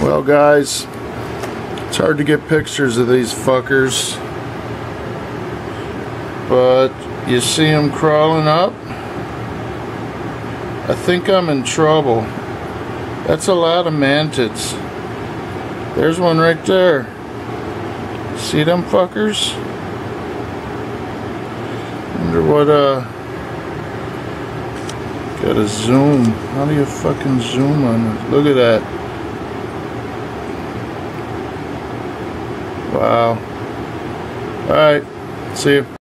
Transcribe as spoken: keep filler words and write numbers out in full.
Well guys, it's hard to get pictures of these fuckers, but you see them crawling up. I think I'm in trouble. That's a lot of mantids. There's one right there. See them fuckers? Wonder what uh gotta zoom. How do you fucking zoom on it? Look at that. Wow. Alright. See you.